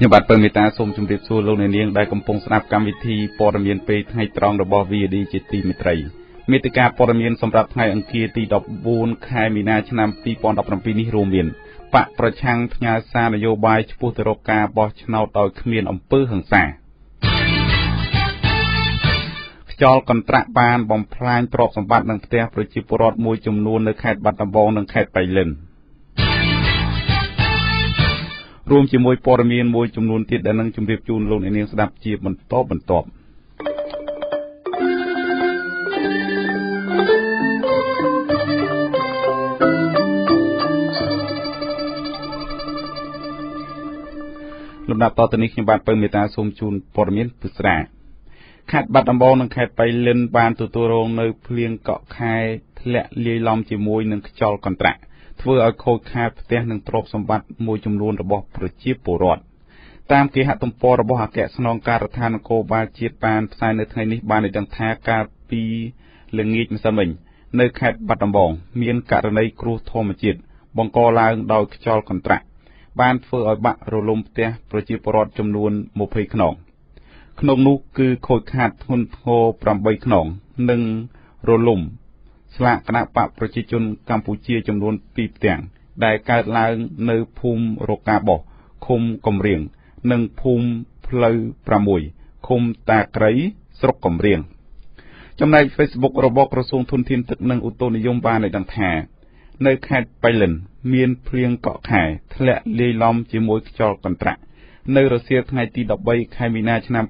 ញបាត់ពើមេតាសូមជម្រាបសួរលោកអ្នកនាងដែលកំពុងស្ដាប់កម្មវិធីព័ត៌មានពេលថ្ងៃត្រង់របស់ VOD ជាទីមេត្រីមេតិការព័ត៌មានសម្រាប់ថ្ងៃអង្គារទី14ខែមីនាឆ្នាំ2017នេះរួមមានបកប្រឆាំងផ្ញើសារនយោបាយឆ្ពោះទៅរកការបោះឆ្នោតដោយគ្មានអំពើហិង្សាខ្យល់កន្ត្រាក់បានបំផ្លាញទ្រព្យសម្បត្តិនិងផ្ទះប្រជាពលរដ្ឋមួយចំនួននៅខេត្តបាត់ដំបងនិងខេត្តបៃលិនរួមជាមួយព័ត៌មានមួយចំនួនទៀតដែលនឹងជម្រាបជូនលោកអ្នកនាងស្ដាប់ជាបន្តបន្ទាប់លំដាប់តទៅនេះខ្ញុំបាទពៅមេតាសូមជូនព័ត៌មានពិស្ដាខេត្តបាត់ដំបងនិងខេត្តបៃលិនបានទទួលរងនៅភ្លៀងកក់ខែធ្លាក់លាយឡំជាមួយនឹងខ្យល់កន្ត្រាក់ធ្វើឲ្យខូចខាតផ្ទះនិងទ្រព្យសម្បត្តិមួយចំនួនរបស់ប្រជាពលរដ្ឋតាមគេហទំព័ររបស់អគ្គស្នងការដ្ឋាននគរបាលជាតិបានផ្សាយនៅថ្ងៃនេះបានឲ្យដឹងថាកាលពីល្ងាចម្សិលមិញនៅខេត្តបាត់ដំបងមានករណីគ្រោះធម្មជាតិបង្កឡើងដោយខ្យល់កន្ត្រាក់បានធ្វើឲ្យបាក់រលំផ្ទះប្រជាពលរដ្ឋចំនួន20ខ្នងក្នុងនោះគឺខូចខាតធ្ងន់ធ្ងរ8ខ្នងនិងរលំស្លាកគណៈបកប្រជាជនកម្ពុជាចំនួន2ផ្ទាំងដែលកើតឡើងនៅភូមិរកាបោះឃុំកំរៀងនិងភូមិផ្លូវ6ឃុំតាក្រីស្រុកកំរៀងចំណែក Facebook របស់ក្រសួងធនធានទឹកនិងឧតុនិយមបានឲ្យដឹងថានៅខេត្តបៃលិនមានភ្លៀងកក់ខែធ្លាក់លាយឡំជាមួយខ្យល់កន្ត្រាក់នៅរសៀលថ្ងៃទី13ខែមីនាឆ្នាំ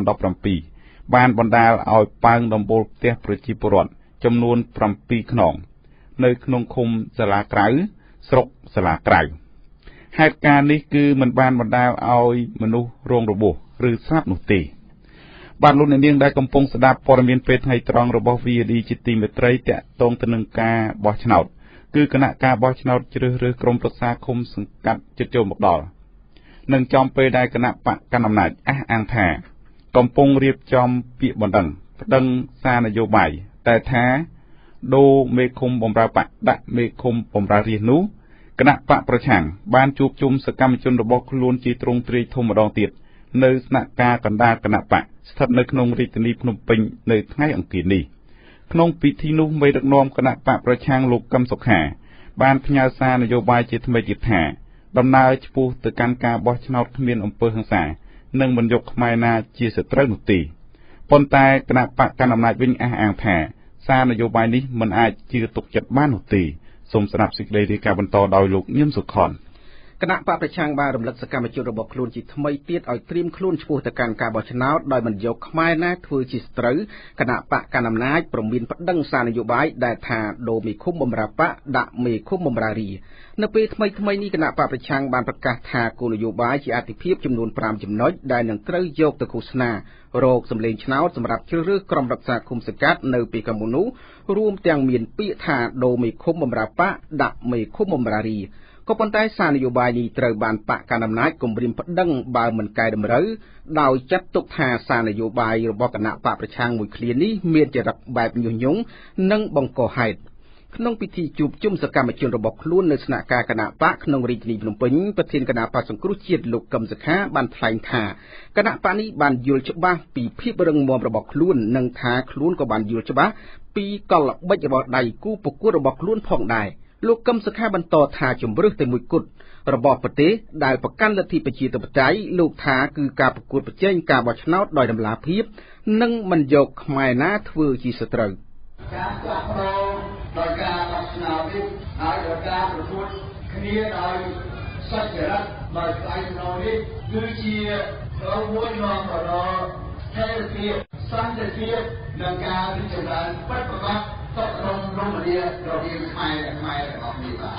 2017បានបណ្ដាលឲ្យប៉ើងដំបូលផ្ទះប្រជាពលរដ្ឋចំនួន7ខ្នងនៅក្នុងឃុំសាលាក្រៅស្រុកសាលាក្រៅហេតុការណ៍នេះគឺមិនបានបណ្ដាលឲ្យមនុស្សរងរបួសឬស្លាប់នោះទេបាទលោកអ្នកនាងដែលកំពុងស្ដាប់ព័ត៌មានពេលថ្ងៃត្រង់របស់ VOD ជាទីមេត្រីតាក់ទងទៅនឹងការបោះឆ្នោតគឺគណៈការបោះឆ្នោតជ្រើសរើសក្រុមប្រឹក្សាឃុំសង្កាត់ជិតចូលមកដល់នឹងចំពេលដែលគណៈបកកណ្ដាលអំណាចអះអាងថាកំពុងរៀបចំពាក្យបណ្ដឹងសារនយោបាយតែថាដូរមេឃុំបម្រើបកដាក់មេឃុំបម្រើរាស្ត្រនោះគណៈបកប្រឆាំងបានជួបជុំសកម្មជនរបស់ខ្លួនជាទ្រង់ទ្រាយធំម្ដងទៀតនៅស្នាក់ការកណ្ដាលគណៈបកស្ថិតនៅក្នុងរាជធានីភ្នំពេញនៅថ្ងៃអង្គារនេះក្នុងពិធីនោះមេដឹកនាំគណៈបកប្រឆាំងលោកកឹមសុខាបានផ្ញើសារនយោបាយជាថ្មីទៀតថាដំណើរឆ្ពោះទៅកាន់ការបោះឆ្នោតគ្មានអំពើហិង្សានិងមិនយកខ្មែរណាជាសត្រូវនោះទេប៉ុន្តែគណៈបកកណ្ដាលអំណាចវិញអះអាងថាសារនយោបាយនេះមិនអាចជឿទុកចិត្តបាននោះទេសូមស្ដាប់សេចក្តីរាយការណ៍បន្តដោយលោកញឹមសុខនគណៈបកប្រឆាំងបានរំលឹកសកម្មជនរបស់ខ្លួនជាថ្មីទៀតឲ្យត្រៀមខ្លួនឆ្ពោះទៅកាន់ការបោះឆ្នោតដោយមិនយកខ្មែរណាធ្វើជាសត្រូវគណៈបកកណ្ដាលអំណាចប្រមានប្តឹងសារនយោបាយដែលថាដូរមេឃុំបម្រើបកដាក់មេឃុំបម្រើរានៅពេលថ្មីនេះគណៈបកប្រឆាំងបានប្រកាសថាគោលនយោបាយជាអតិភិបចំនួន5ចំណុចដែលនឹងត្រូវយកទៅឃោសនារោគសម្លេងឆ្នោតសម្រាប់ជ្រើសរើសក្រុមរក្សាឃុំសង្កាត់នៅពេលខាងមុននោះរួមទាំងមានពាក្យថាដូរមេឃុំបម្រើបកដាក់មេឃុំបម្រើរាក៏ប៉ុន្តែសារនយោបាយនេះត្រូវបានបកកណ្ដាលអំណាចគំរាមប្តឹងបើមិនកែតម្រូវដោយចាត់ទុកថាសារនយោបាយរបស់គណៈបកប្រឆាំងមួយឃ្លានេះមានចរិតបែបញុះញង់និងបង្កហេតុក្នុងពិធីជួបជុំសកម្មជនរបស់ខ្លួននៅស្នាក់ការគណៈបកក្នុងរាជធានីភ្នំពេញប្រធានគណៈបកសង្គ្រោះជាតិលោកកឹមសុខាបានថ្លែងថាគណៈបកនេះបានយល់ច្បាស់ពីភាពរឹងមាំរបស់ខ្លួននិងថាខ្លួនក៏បានយល់ច្បាស់ពីកលល្បិចរបស់ដៃគូប្រកួតរបស់ខ្លួនផងដែរលោកកឹមសុខាបន្តថាជំរឿសតែមួយគត់របស់ប្រទេសដែលប្រកាន់លទ្ធិប្រជាធិបតេយ្យលោកថាគឺការប្រកួតប្រជែងការបោះឆ្នោតដោយតម្លាភាពនិងមិនយកខ្មែរណាធ្វើជាសត្រូវការផ្លាស់ប្ដូរដោយការបោះឆ្នោតនេះហើយដោយការប្រកួតគ្នាដោយសុចរិតដោយស្អែកណោនេះគឺជាប្រមួយនាំទៅដល់ស្ថិរភាពសន្តិភាពនិងការរីកចម្រើនពិតប្រាកដសុខរមរមនារវាងខ្មែរនិងខ្មែររបស់គ្នាបាទ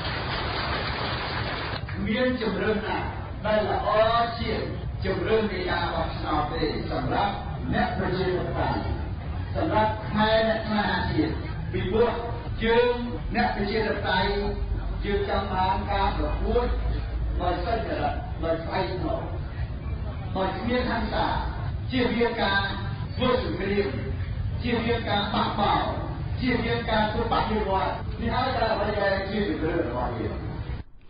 មានជំរឿនណាស់ដែលល្អជាងជំរឿននៃការបោះឆ្នោតទេសម្រាប់អ្នកប្រជាធិបតេយ្យសម្រាប់ខ្មែរអ្នកខ្លាជាតិពីព្រោះយើងអ្នកប្រជាធិបតេយ្យយើងចង់បានការប្រកួតដោយសុចរិតដោយស្អែកស្នងដោយគ្មានហិង្សាជាវាការធ្វើសង្គ្រាមជាវាការបះបោរជាវាការធ្វើបាបវិវត្តនេះហើយតែអ្វីដែលជាជំរឿនរបស់យើង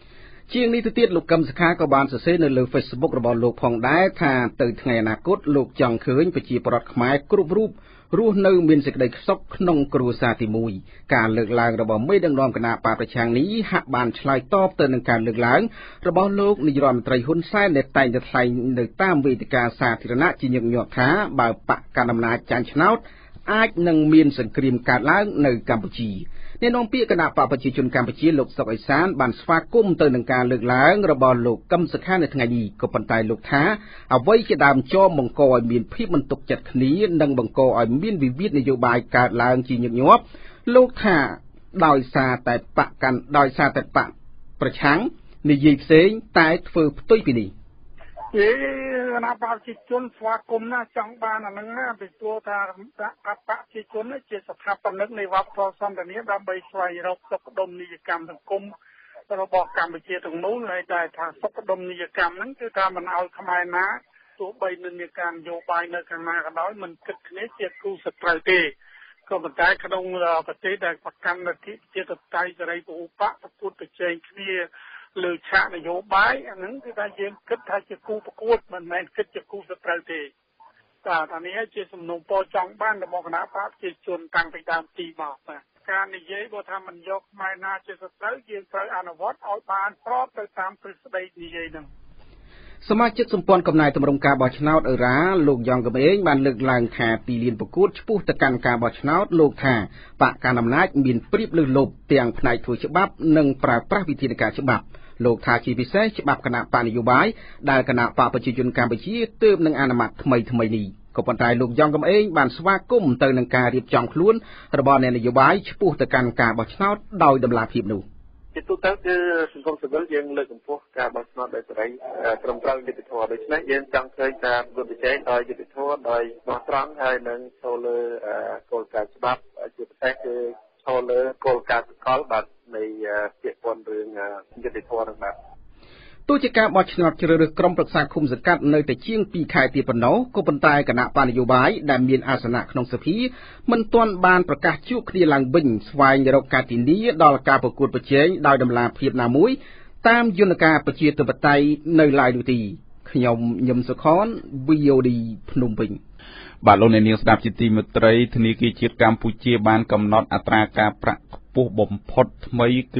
ជាងនេះទៅទៀតលោកកឹមសុខាក៏បានសរសេរនៅលើ Facebook របស់លោកផងដែរថាទៅថ្ងៃអនាគតលោកចង់ឃើញប្រជាពលរដ្ឋខ្មែរគ្រប់រូបរស់នៅមានសេចក្តីសុខក្នុងគ្រួសារទី1ការលើកឡើងរបស់មេដឹកនាំគណៈបកប្រឆាំងនេះហាក់បានឆ្លើយតបទៅនឹងការលើកឡើងរបស់លោកនាយរដ្ឋមន្ត្រីហ៊ុនសែនដែលតែងតែថ្លែងនៅតាមវេទិកាសាធារណៈជាញឹកញាប់ថាបើបកកណ្ដាលអំណាចចាញ់ឆ្នោតអាចនឹងមានសង្គ្រាមកើតឡើងនៅកម្ពុជាអ្នកនាំពាក្យគណៈបកប្រជាជនកម្ពុជាលោកសុកអេសានបានស្វាគមន៍ទៅនឹងការលើកឡើងរបស់លោកកឹមសុខានៅថ្ងៃនេះក៏ប៉ុន្តែលោកថាអ្វីជាដើមចមបង្កឲ្យមានភាពមិនទុកចិត្តគ្នានិងបង្កឲ្យមានវិវាទនយោបាយកើតឡើងជាញឹកញាប់លោកថាដោយសារតែបកប្រឆាំងនិយាយផ្សេងតែធ្វើផ្ទុយពីនេះគណៈបកប្រជាជនស្វាគមន៍ណាចង់បានអានឹងណាពីព្រោះថាបកប្រជាជនជាស្ថាបនិកនៃវប្បធម៌សន្តានាដើម្បីស្វែងរកសុខដុមនីយកម្មសង្គមរបស់កម្ពុជាទាំងមូលហើយតែថាសុខដុមនីយកម្មហ្នឹងគឺថាមិនឲ្យខ្មែរណាទោះបីនឹងមានការនយោបាយនៅខាងណាក៏ដោយមិនគិតគ្នាជាគូសត្រូវទេក៏ប៉ុន្តែក្នុងប្រទេសដែលប្រកាន់លទ្ធិប្រជាធិបតេយ្យសេរីពហុបកប្រកួតប្រជែងគ្នាលើឆាកនយោបាយអាហ្នឹងគឺថាយើងគិតថាជាគូប្រកួតមិនមែនគិតជាគូសត្រូវទេតែនេះជាសំណុំពរចង់បានរបស់គណៈបកប្រជាជនតាំងពីដើមទីមកបាទការនិយាយបើថាមិនយកខ្មែរណាជាសត្រូវយើងត្រូវអនុវត្តឲ្យបានស្របទៅតាមទ្រឹស្ដីនិយាយហ្នឹងសមាជិកសម្ព័ន្ធកំណែតម្រង់ការបោះឆ្នោតអឺរ៉ាលោកយ៉ងកំឯងបានលើកឡើងថាទីលានប្រកួតឆ្ពោះទៅកាន់ការបោះឆ្នោតលោកថាបកកណ្ដាលអំណាចមានព្រៀបលើសលប់ទាំងផ្នែកធ្វើច្បាប់និងប្រើប្រាស់វិធានការច្បាប់លោកថាជាពិសេសច្បាប់គណៈបកនយោបាយដែលគណៈបកប្រជាជនកម្ពុជាទើបនឹងអនុម័តថ្មីនេះក៏ប៉ុន្តែលោកយ៉ងកំឯងបានស្វាគមន៍ទៅនឹងការរៀបចំខ្លួនរបស់អ្នកនយោបាយឆ្ពោះទៅកាន់ការបោះឆ្នោតដោយតម្លាភាពនោះជាទូទៅគឺសង្គមស៊ីវិលយើងលើកកម្ពស់ការបោះឆ្នោតដោយសេរីត្រឹមត្រូវយុត្តិធម៌ដូច្នេះយើងចង់ឃើញការប្រកួតប្រជែងដោយយុត្តិធម៌ដោយស្មោះត្រង់ហើយនឹងចូលលើគោលការណ៍ច្បាប់ជាពិសេសគឺចូលលើគោលការណ៍សកលបាទនៃពាក្យពន្ធរឿងយុត្តិធម៌នឹងបាទទោះជាការបោះឆ្នោតជ្រើសរើសក្រុមប្រឹក្សាឃុំសង្កាត់នៅតែជាង2ខែទៀតប៉ុណ្ណោះក៏ប៉ុន្តែគណៈបកនយោបាយដែលមានអាសនៈក្នុងសភាមិនទាន់បានប្រកាសជួបគ្នាឡើងវិញស្វែងរកការធានាដល់ការប្រកួតប្រជែងដោយតម្លាភាពណាមួយតាមយន្តការប្រជាធិបតេយ្យនៅឡើយនោះទេខ្ញុំញឹមសុខន VOD ភ្នំពេញបាទលោកអ្នកនាងស្ដាប់ជាទីមេត្រីធនាគារជាតិកម្ពុជាបានកំណត់អត្រាការប្រាក់ខ្ពស់បំផុតថ្មីគឺ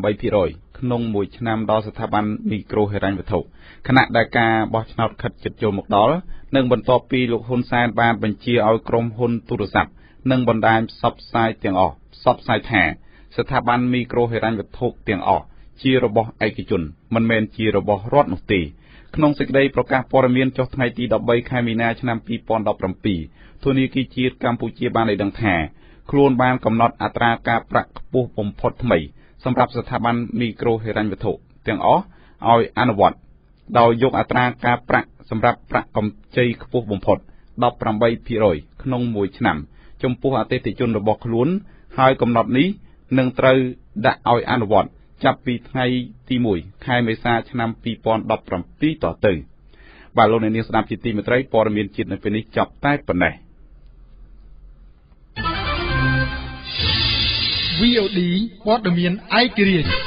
18% ក្នុងមួយឆ្នាំដល់ស្ថាប័នមីក្រូហិរញ្ញវត្ថុខណៈដែលការបោះឆ្នោតខិតជិតចូលមកដល់និងបន្ទាប់ពីលោកហ៊ុនសែនបានបញ្ជាឲ្យក្រុមហ៊ុនទូរស័ព្ទនិងបណ្ដាញផ្សព្វផ្សាយទាំងអស់ផ្សព្វផ្សាយថាស្ថាប័នមីក្រូហិរញ្ញវត្ថុទាំងអស់ជារបស់ឯកជនមិនមែនជារបស់រដ្ឋនោះទេក្នុងសេចក្តីប្រកាសព័ត៌មានចុះថ្ងៃទី13ខែមីនាឆ្នាំ2017ធនាគារជាតិកម្ពុជាបានឲ្យដឹងថាខ្លួនបានកំណត់អត្រាការប្រាក់ខ្ពស់បំផុតថ្មីសម្រាប់ស្ថាប័នមីក្រូហិរញ្ញវត្ថុទាំងអស់ឲ្យអនុវត្តដោយយកអត្រាការប្រាក់សម្រាប់ប្រាក់កម្ចីខ្ពស់បំផុត 18% ក្នុងមួយឆ្នាំចំពោះអតិថិជនរបស់ខ្លួនហើយកំណត់នេះនឹងត្រូវដាក់ឲ្យអនុវត្តចាប់ពីថ្ងៃទី1ខែមេសាឆ្នាំ2017តទៅបាទលោកអ្នកនាងស្ដាប់ជាទីមេត្រីព័ត៌មានជាតិនៅពេលនេះចប់តែប៉ុណ្ណេះ VOD ព័ត៌មានឯករាជ្យ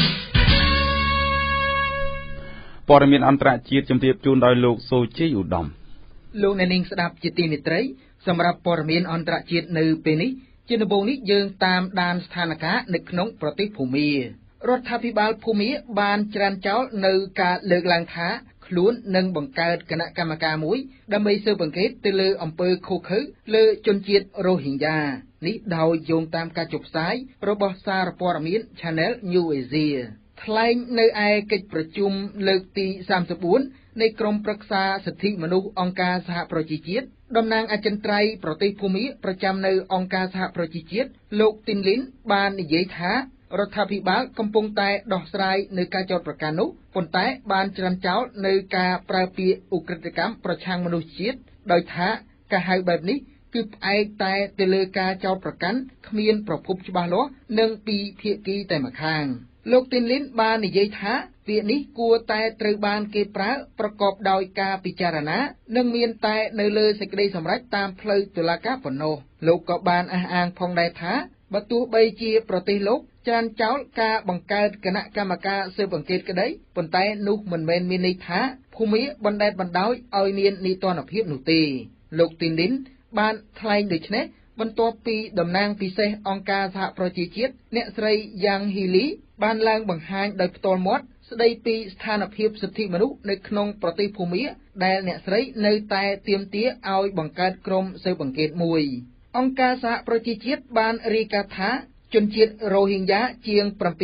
ព័ត៌មានអន្តរជាតិជម្រាបជូនដោយលោកសូជីឧត្តមលោកអ្នកនាងស្ដាប់ជាទីមេត្រីសម្រាប់ព័ត៌មានអន្តរជាតិនៅពេលនេះជាដំបូងនេះយើងតាមដានស្ថានភាពនៅក្នុងប្រទេសភូមារដ្ឋាភិបាលភូមាបានច្រានចោលនៅការលើកឡើងថាខ្លួននឹងបង្កើតគណៈកម្មការមួយដើម្បីស៊ើបអង្កេតទៅលើអំពើឃោរឃៅលើជនជាតិរ៉ូហីញ៉ានេះដោយយោងតាមការចុះផ្សាយរបស់សារព័ត៌មាន Channel New Asia ថ្លែងនៅឯកិច្ចប្រជុំលើកទី34នៃក្រុមប្រឹក្សាសិទ្ធិមនុស្សអង្គការសហប្រជាជាតិតំណាងអចិន្ត្រៃយ៍ប្រទេសភូមាប្រចាំនៅអង្គការសហប្រជាជាតិលោកទីនលីនបាននិយាយថារដ្ឋាភិបាលកំពុងតែដោះស្រាយនៅការចោទប្រកាន់នោះប៉ុន្តែបានច្រានចោលនៅការប្រើពាក្យឧក្រិដ្ឋកម្មប្រឆាំងមនុស្សជាតិដោយថាការហៅបែបនេះគឺផ្អែកតែទៅលើការចោទប្រកាន់គ្មានប្រភពច្បាស់លាស់និងពីភាគីតែម្ខាងលោកទីនលីនបាននិយាយថាពាក្យនេះគួរតែត្រូវបានគេប្រើប្រកបដោយការពិចារណានិងមានតែនៅលើសេចក្តីសម្រេចតាមផ្លូវតុលាការប៉ុណ្ណោះលោកក៏បានអះអាងផងដែរថាបើទោះបីជាប្រទេសលោកច្រានចោលការបង្កើតគណៈកម្មការស៊ើបអង្កេតក្តីប៉ុន្តែនោះមិនមែនមានន័យថាភូមិបណ្ដេតបណ្ដោយឲ្យមាននីតិរដ្ឋភាពនោះទេលោកទីនឌិនបានថ្លែងដូចនេះបន្ទាប់ពីតំណាងពិសេសអង្គការសហប្រជាជាតិអ្នកស្រីយ៉ាងហ៊ីលីបានឡើងបង្ហាញដោយផ្ទាល់មាត់ស្ដីពីស្ថានភាពសិទ្ធិមនុស្សនៅក្នុងប្រទេសភូមាដែលអ្នកស្រីនៅតែទាមទារឲ្យបង្កើតក្រុមស៊ើបអង្កេតមួយអង្គការសហប្រជាជាតិបានរាយការណ៍ថាជនជាតិរ៉ូហីងយ៉ាជាង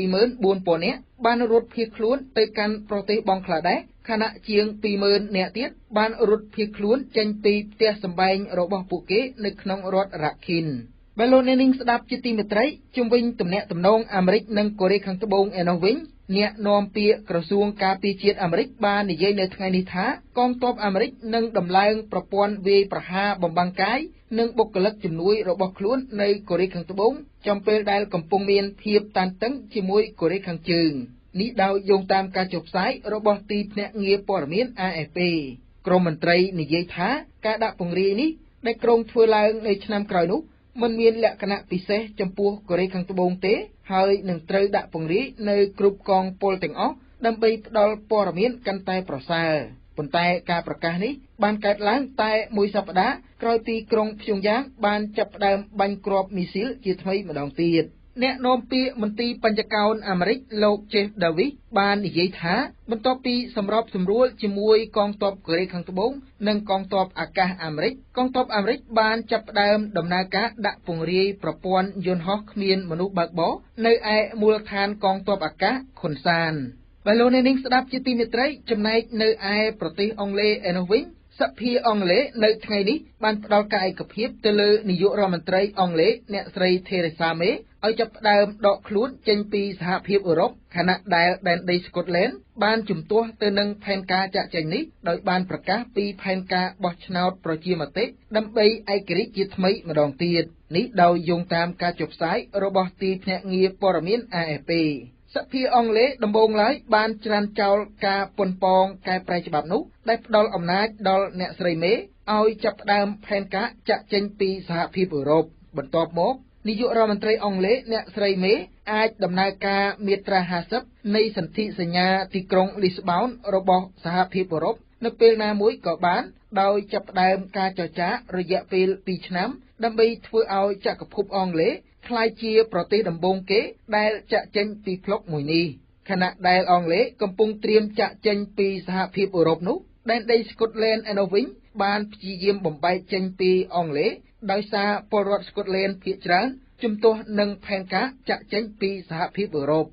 74,000 នាក់បានរត់ភៀសខ្លួនទៅកាន់ប្រទេសបង់ក្លាដេសខណៈជាង 20,000 នាក់ទៀតបានរត់ភៀសខ្លួនចេញពីផ្ទះសម្បែងរបស់ពួកគេនៅក្នុងរដ្ឋរ៉ាខិនបើលោកអ្នកនាងស្ដាប់ជាទីមេត្រីជុំវិញទំនាក់ទំនងអាមេរិកនិងកូរ៉េខាងត្បូងឯនោះវិញអ្នកនាំពាក្យក្រសួងការពារជាតិអាមេរិកបាននិយាយនៅថ្ងៃនេះថាកងទ័ពអាមេរិកនឹងដំឡើងប្រព័ន្ធវាយប្រហារបំបាំងកាយនិងបុគ្គលិកជំនួយរបស់ខ្លួននៅកូរ៉េខាងត្បូងចំពេលដែលកំពុងមានភាពតានតឹងជាមួយកូរ៉េខាងជើងនេះដោយយោងតាមការចុះផ្សាយរបស់ទីភ្នាក់ងារព័ត៌មាន AFP ក្រមមន្ត្រីនិយាយថាការដាក់ពង្រាយនេះដែលក្រុងធ្វើឡើងនៅឆ្នាំក្រោយនោះមិនមានលក្ខណៈពិសេសចំពោះកូរ៉េខាងត្បូងទេហើយនឹងត្រូវដាក់ពង្រាយនៅគ្រប់កងពលទាំងអស់ដើម្បីផ្ដល់ព័ត៌មានកាន់តែប្រសើរប៉ុន្តែការប្រកាសនេះបានកើតឡើងតែមួយសប្តាហ៍ក្រោយពីក្រុងព្យុងយ៉ាងបានចាប់ផ្ដើមបាញ់គ្រាប់មីស៊ីលជាថ្មីម្ដងទៀតអ្នកនាំពាក្យមន្ទីរបញ្ចកោណអាមេរិកលោក Jeff Davis បាននិយាយថាបន្ទាប់ពីសម្របសម្រួលជាមួយកងទ័ពកូរ៉េខាងត្បូងនិងកងទ័ពអាកាសអាមេរិកកងទ័ពអាមេរិកបានចាប់ផ្ដើមដំណើរការដាក់ពង្រាយប្រព័ន្ធយន្តហោះគ្មានមនុស្សបើកបរនៅឯមូលដ្ឋានកងទ័ពអាកាសខុនសានបើលោកអ្នកនាងស្ដាប់ជាទីមេត្រីចំណែកនៅឯប្រទេសអង់គ្លេសឯនោះវិញសភាអង់គ្លេសនៅថ្ងៃនេះបានផ្ដល់ការឯកភាពទៅលើនាយករដ្ឋមន្ត្រីអង់គ្លេសអ្នកស្រី Theresa May ឲ្យចាប់ផ្ដើមដកខ្លួនចេញពីសហភាពអឺរ៉ុបខណៈដែលដែនដីស្កុតឡែនបានជំទាស់ទៅនឹងផែនការចាក់ចែងនេះដោយបានប្រកាសពីផែនការបោះឆ្នោតប្រជាមតិដើម្បីឯករាជ្យជាថ្មីម្ដងទៀតនេះដោយយោងតាមការចុះផ្សាយរបស់ទីភ្នាក់ងារព័ត៌មាន AFPសភាអង់គ្លេសដំបូងឡើយបានច្រានចោលការប៉ុនប៉ងកែប្រែច្បាប់នោះដែលផ្ដល់អំណាចដល់អ្នកស្រីមេឲ្យចាប់ផ្ដើមផែនការចាក់ចេញពីសហភាពអឺរ៉ុបបន្ទាប់មកនាយករដ្ឋមន្ត្រីអង់គ្លេសអ្នកស្រីមេអាចដំណើរការមាត្រា50នៃសន្ធិសញ្ញាទីក្រុងលីស្បោនរបស់សហភាពអឺរ៉ុបនៅពេលណាមួយក៏បានដោយចាប់ផ្ដើមការចរចារយៈពេល2ឆ្នាំដើម្បីធ្វើឲ្យចក្រភពអង់គ្លេសក្លាយជាប្រទេសដំបូងគេដែលចាក់ចេញពីផ្លុកមួយនេះខណៈដែលអង់គ្លេសកំពុងត្រៀមចាក់ចេញពីសហភាពអឺរ៉ុបនោះដែនដីស្កុតឡែនឯនោះវិញបានព្យាយាមបំបែកចេញពីអង់គ្លេសដោយសារពលរដ្ឋស្កុតឡែនភាគច្រើនជំទាស់នឹងផែនការចាក់ចេញពីសហភាពអឺរ៉ុប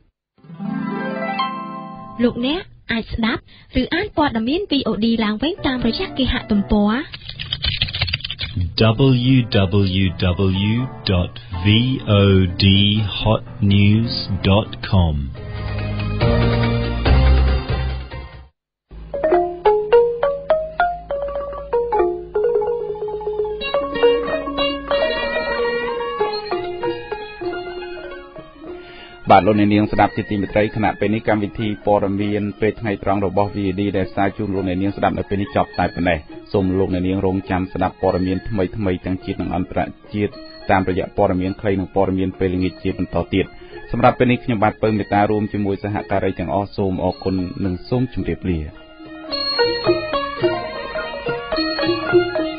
លោកអ្នកអាចស្ដាប់ឬអានព័ត៌មាន VOD ឡើងវិញតាមរយៈគេហទំព័រ www.vodhotnews.com បាទលោកអ្នកនាងស្ដាប់ជាទីមេត្រីគណៈពេលនេះកម្មវិធីព័ត៌មានពេលថ្ងៃត្រង់របស់ VOD ដែលផ្សាយជូនលោកអ្នកនាងស្ដាប់នៅពេលនេះចប់តែប៉ុណ្ណេះសូមលោកអ្នកនាងរងចាំស្ដាប់ព័ត៌មានថ្មីៗទាំងជាតិនិងអន្តរជាតិតាមរយៈព័ត៌មានខ្លីនិងព័ត៌មានពេលល្ងាចជាបន្តទៀតសម្រាប់ពេលនេះខ្ញុំបាទពៅមេតារួមជាមួយសហការីទាំងអស់សូមអរគុណនិងសូមជម្រាបលា